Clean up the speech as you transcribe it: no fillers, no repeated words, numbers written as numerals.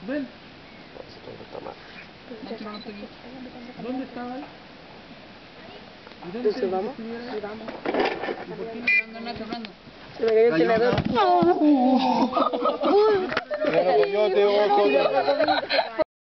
Ven. Esto no está mal. ¿Dónde estaba él? Entonces vamos. ¿Y Vamos. por qué? Hablando. Se me cayó el tenedor. Pero coyote, ojo.